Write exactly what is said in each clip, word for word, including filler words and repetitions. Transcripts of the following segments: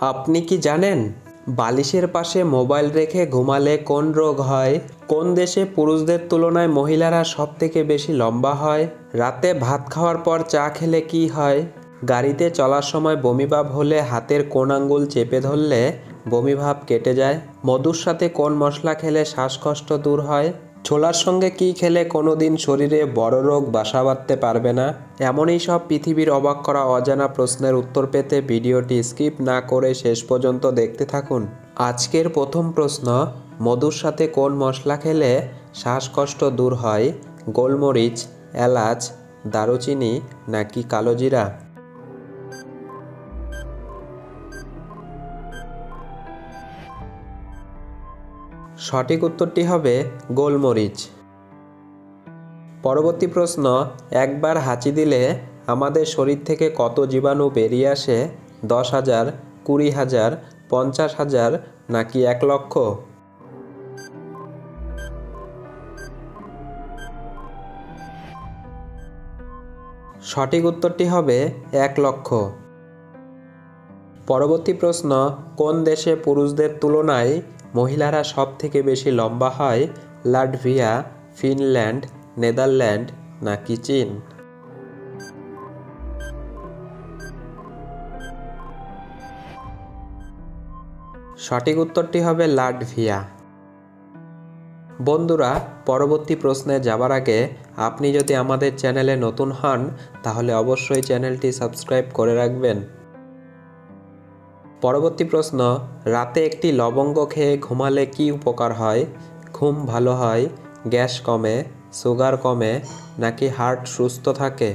আপনি কি জানেন বালিশের পাশে মোবাইল রেখে ঘুমালে কোন রোগ হয়? কোন দেশে পুরুষদের তুলনায় মহিলারা সবথেকে বেশি লম্বা হয়? রাতে ভাত খাওয়ার পর চা খেলে কি হয়? গাড়িতে চলার সময় বমিভাব হলে হাতের কোন আঙ্গুল চেপে ধরলে বমিভাব কেটে যায়? মধুর সাথে কোন মশলা খেলে শ্বাসকষ্ট দূর হয়? ছোলার সঙ্গে কি খেলে কোনোদিন শরীরে বড় রোগ বাসা বাঁধতে পারবে না? এমনই সব পৃথিবীর অবাক করা অজানা প্রশ্নের উত্তর পেতে ভিডিওটি স্কিপ না করে শেষ পর্যন্ত দেখতে থাকুন। আজকের প্রথম প্রশ্ন, মধুর সাথে কোন মশলা খেলে শ্বাসকষ্ট দূর হয়? গোলমরিচ, এলাচ, দারুচিনি নাকি কালোজিরা? সঠিক উত্তরটি হবে গোলমরিচ। পরবর্তী প্রশ্ন, একবার হাঁচি দিলে আমাদের শরীর থেকে কত জীবাণু বেরিয়ে আসে? দশ হাজার, কুড়ি হাজার, পঞ্চাশ হাজার নাকি এক লক্ষ? সঠিক উত্তরটি হবে এক লক্ষ। পরবর্তী প্রশ্ন, কোন দেশে পুরুষদের তুলনায় মহিলারা সব থেকে বেশি লম্বা হয়? লাটভিয়া, ফিনল্যান্ড, নেদারল্যান্ড নাকি চীন? সঠিক উত্তরটি হবে লাটভিয়া। বন্ধুরা, পরবর্তী প্রশ্নে যাবার আগে আপনি যদি আমাদের চ্যানেলে নতুন হন তাহলে অবশ্যই চ্যানেলটি সাবস্ক্রাইব করে রাখবেন। পরবর্তী প্রশ্ন, রাতে একটি লবঙ্গ খেয়ে ঘুমালে কি উপকার হয়? ঘুম ভালো হয়, গ্যাস কমে, সুগার কমে নাকি হার্ট সুস্থ থাকে?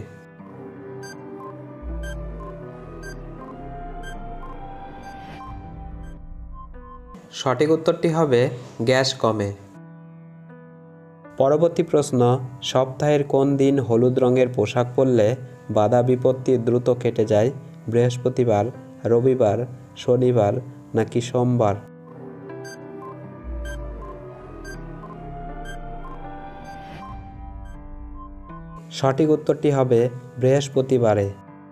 সঠিক উত্তরটি হবে গ্যাস কমে। পরবর্তী প্রশ্ন, সপ্তাহের কোন দিন হলুদ রঙের পোশাক পরলে বাধা বিপত্তি দ্রুত কেটে যায়? বৃহস্পতিবার, রবিবার, শনিবার নাকি সোমবার? সঠিক উত্তরটি হবে বৃহস্পতিবারে।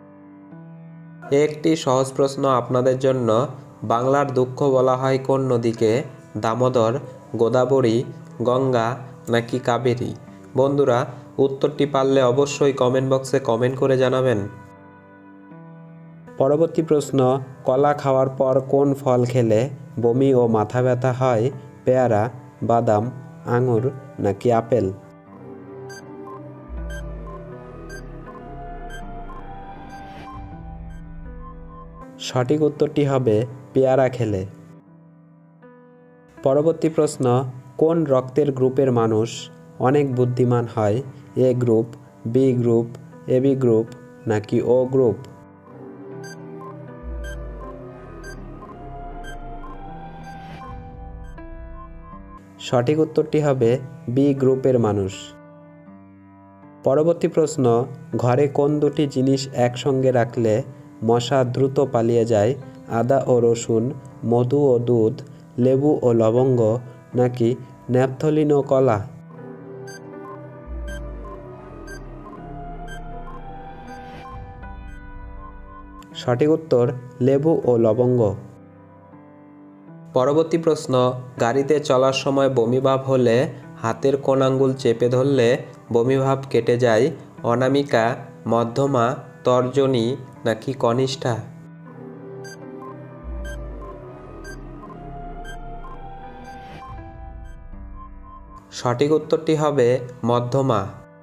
একটি সহজ প্রশ্ন আপনাদের জন্য, বাংলার দুঃখ বলা হয় কোন নদীকে? দামোদর, গোদাবরী, গঙ্গা নাকি কাবেরী? বন্ধুরা, উত্তরটি পারলে অবশ্যই কমেন্ট বক্সে কমেন্ট করে জানাবেন। পরবর্তী প্রশ্ন, কলা খাওয়ার পর কোন ফল খেলে বমি ও মাথা ব্যথা হয়? পেয়ারা, বাদাম, আঙুর নাকি আপেল? সঠিক উত্তরটি হবে পেয়ারা খেলে। পরবর্তী প্রশ্ন, কোন রক্তের গ্রুপের মানুষ অনেক বুদ্ধিমান হয়? A group, B group, AB group নাকি ও গ্রুপ? সঠিক উত্তরটি হবে বি গ্রুপের মানুষ। পরবর্তী প্রশ্ন, ঘরে কোন দুটি জিনিস একসঙ্গে রাখলে মশা দ্রুত পালিয়ে যায়? আদা ও রসুন, মধু ও দুধ, লেবু ও লবঙ্গ নাকি ন্যাপথলিন ও কলা? সঠিক উত্তর লেবু ও লবঙ্গ। পরবর্তী প্রশ্ন, গাড়িতে চলার সময় বমিভাব হলে হাতের কোন আঙ্গুল চেপে ধরলে বমিভাব কেটে যায়? অনামিকা, মধ্যমা, তর্জনী নাকি কনিষ্ঠা? সঠিক উত্তরটি হবে মধ্যমা।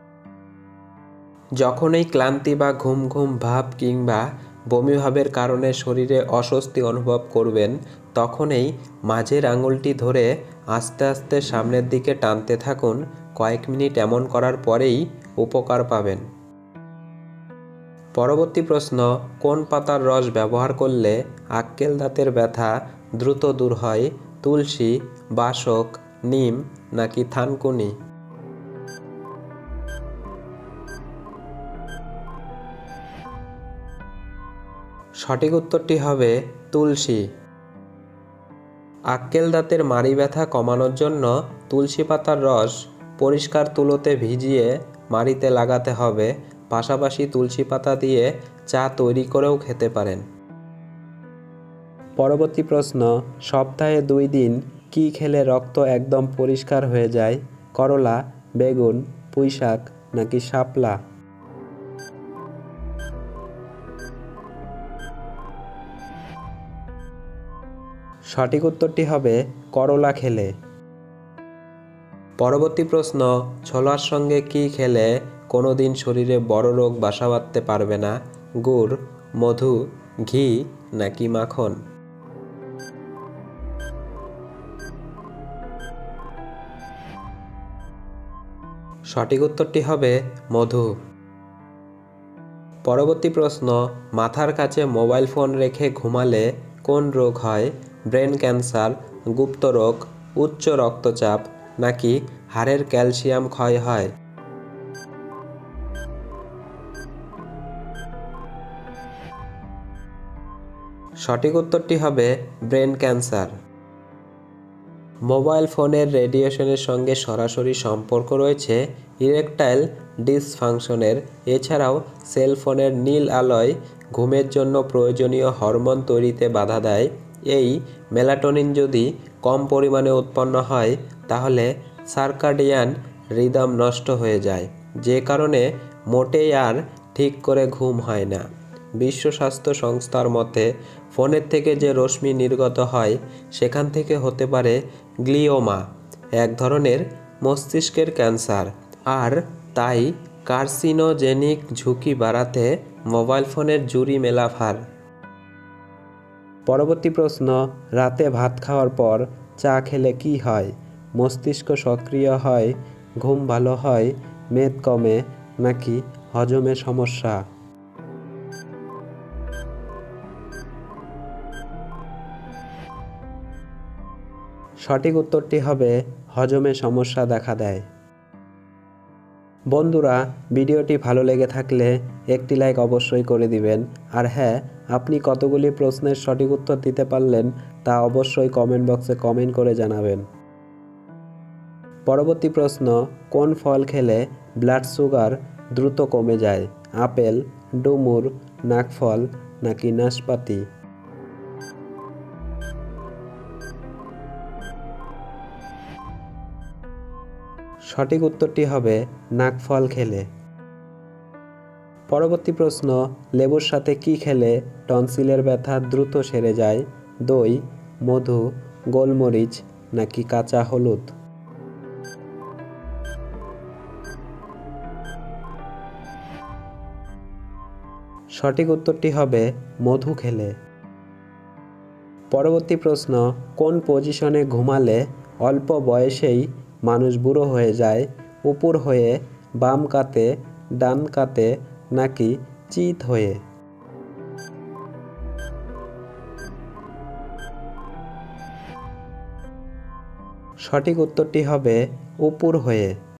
যখনই ক্লান্তি বা ঘুম ঘুম ভাব কিংবা বমিভাবের কারণে শরীরে অস্বস্তি অনুভব করবেন তখনই মাঝের আঙুলটি ধরে আস্তে আস্তে সামনের দিকে টানতে থাকুন। কয়েক মিনিট এমন করার পরেই উপকার পাবেন। পরবর্তী প্রশ্ন, কোন পাতার রস ব্যবহার করলে আক্কেল দাঁতের ব্যথা দ্রুত দূর হয়? তুলসী, বাসক, নিম নাকি থানকুনি? সঠিক উত্তরটি হবে তুলসী। আক্কেল দাঁতের মাড়ি ব্যথা কমানোর জন্য তুলসী পাতার রস পরিষ্কার তুলোতে ভিজিয়ে মাড়িতে লাগাতে হবে। পাশাপাশি তুলসী পাতা দিয়ে চা তৈরি করেও খেতে পারেন। পরবর্তী প্রশ্ন, সপ্তাহে দুই দিন কি খেলে রক্ত একদম পরিষ্কার হয়ে যায়? করলা, বেগুন, পুঁইশাক নাকি শাপলা? সঠিক উত্তরটি হবে করলা খেলে। পরবর্তী প্রশ্ন, ছোলার সঙ্গে কি খেলে কোনোদিন শরীরে বড় রোগ বাসা বাঁধতে পারবে না? গুড়, মধু, ঘি নাকি মাখন? সঠিক উত্তরটি হবে মধু। পরবর্তী প্রশ্ন, মাথার কাছে মোবাইল ফোন রেখে ঘুমালে কোন রোগ হয়? ব্রেন ক্যান্সার, গুপ্তরোগ, উচ্চ রক্তচাপ নাকি হাড়ের ক্যালসিয়াম ক্ষয় হয়? সঠিক উত্তরটি হবে ব্রেন ক্যান্সার। মোবাইল ফোনের রেডিয়েশনের সঙ্গে সরাসরি সম্পর্ক রয়েছে ইরেকটাইল ডিসফাংশনের। এছাড়াও সেল ফোনের নীল আলোয় ঘুমের জন্য প্রয়োজনীয় হরমোন তৈরিতে বাধা দেয়। এই মেলাটোনিন যদি কম পরিমাণে উৎপন্ন হয় তাহলে সার্কাডিয়ান রিদম নষ্ট হয়ে যায়, যে কারণে মোটেই আর ঠিক করে ঘুম হয় না। বিশ্ব স্বাস্থ্য সংস্থার মতে ফোনের থেকে যে রশ্মি নির্গত হয় সেখান থেকে হতে পারে গ্লিওমা, এক ধরনের মস্তিষ্কের ক্যান্সার, আর তাই কার্সিনোজেনিক ঝুঁকি বাড়াতে মোবাইল ফোনের জুরি মেলা ভার। পরবর্তী প্রশ্ন, রাতে ভাত খাওয়ার পর চা খেলে কি হয়? মস্তিষ্ক সক্রিয় হয়, ঘুম ভালো হয়, মেদ কমে নাকি হজমে সমস্যা? সঠিক উত্তরটি হবে হজমে সমস্যা দেখা দেয়। বন্ধুরা, ভিডিওটি ভালো লেগে থাকলে একটি লাইক অবশ্যই করে দিবেন। আর হ্যাঁ, আপনি কতগুলি প্রশ্নের সঠিক উত্তর দিতে পারলেন তা অবশ্যই কমেন্ট বক্সে কমেন্ট করে জানাবেন। পরবর্তী প্রশ্ন, কোন ফল খেলে ব্লাড সুগার দ্রুত কমে যায়? আপেল, ডুমুর, নাকফল নাকি নাশপাতি? সঠিক উত্তরটি হবে নাকফল খেলে। পরবর্তী প্রশ্ন, লেবুর সাথে কি খেলে টনসিলের ব্যথা দ্রুত সেরে যায়? দই, মধু, গোলমরিচ নাকি কাঁচা হলুদ? সঠিক উত্তরটি হবে মধু খেলে। পরবর্তী প্রশ্ন, কোন পজিশনে ঘুমালে অল্প বয়সেই মানুষ বুড়ো হয়ে যায়? উপর হয়ে, বাম কাতে, ডান কাতে নাকি চিত হয়ে? সঠিক উত্তরটি হবে উপর হয়ে।